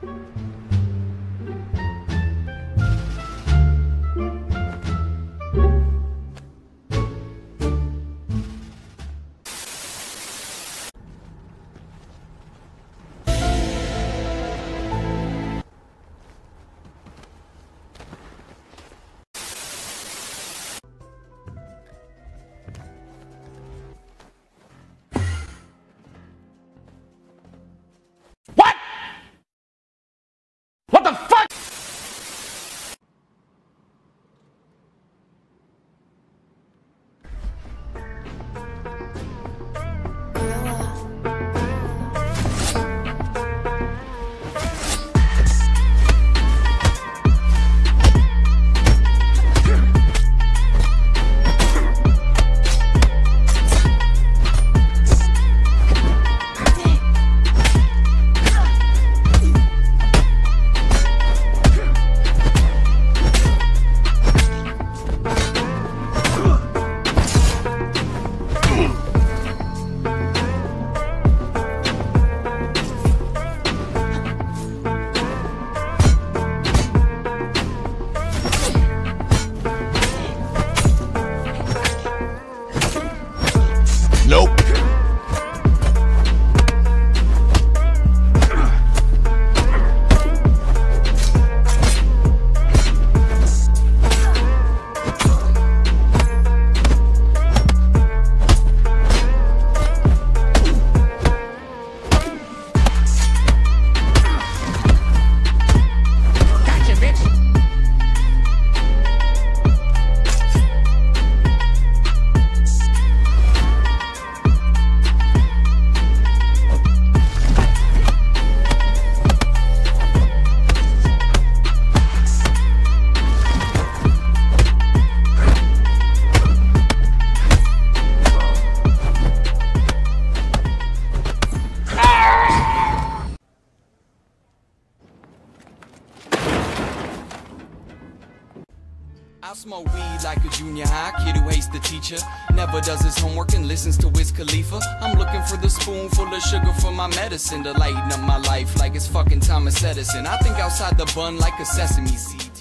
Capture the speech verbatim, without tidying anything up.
What the fuck? Nope. Gotcha, bitch. I smoke weed like a junior high kid who hates the teacher, never does his homework and listens to Wiz Khalifa. I'm looking for the spoonful of sugar for my medicine to lighten up my life like it's fucking Thomas Edison. I think outside the bun like a sesame seed.